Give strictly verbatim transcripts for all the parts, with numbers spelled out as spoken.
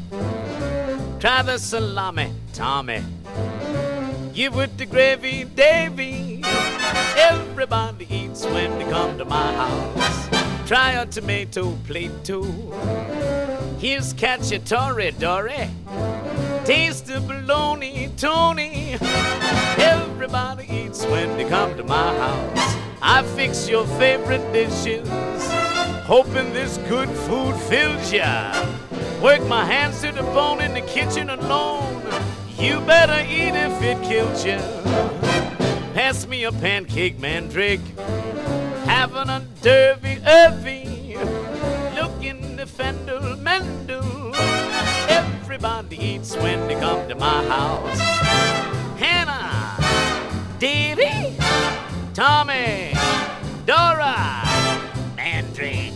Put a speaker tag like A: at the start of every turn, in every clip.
A: Try the salami, Tommy. Give with the gravy, Davy. Everybody eats when they come to my house. Try a tomato plate too. Here's cacciatore, Dory. Taste the bologna, Tony. Everybody eats when they come to my house. I fix your favorite dishes, hoping this good food fills ya. Work my hands to the bone in the kitchen alone. You better eat if it kills ya. Pass me a pancake, mandrake. Having a derby, irvy. Looking the fendel, mendel. Everybody eats when they come to my house. Hannah, Davy, Tommy, Dora, Mandrake.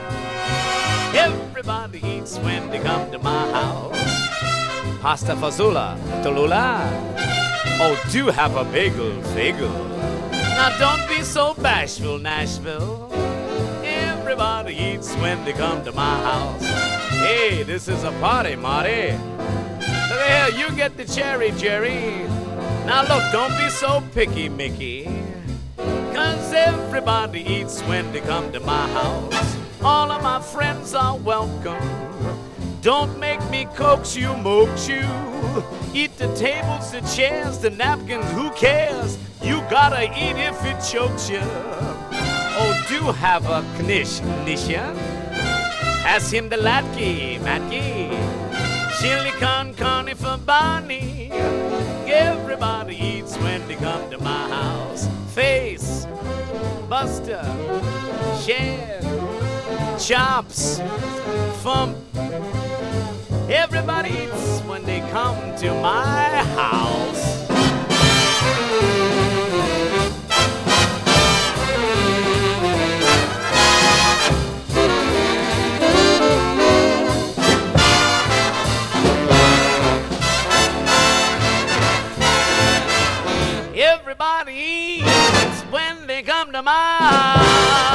A: Everybody eats when they come to my house. Pasta fazola, Tallulah. Oh, do have a bagel, bagel. Now don't be so bashful, Nashville. Everybody eats when they come to my house. Hey, this is a party, Marty. Look here, you get the cherry, Jerry. Now look, don't be so picky, Mickey. Cause everybody eats when they come to my house. All of my friends are welcome. Don't make me coax you, moax you. Eat the tables, the chairs, the napkins, who cares? You gotta eat if it chokes you. Oh, do have a knish, knisha. Pass him the latke, matke. Chili con carne for Barney. Everybody eats when they come to my house. Face, Buster, Share, Chops, Fump. Everybody eats when they come to my house. Everybody eats when they come to my house.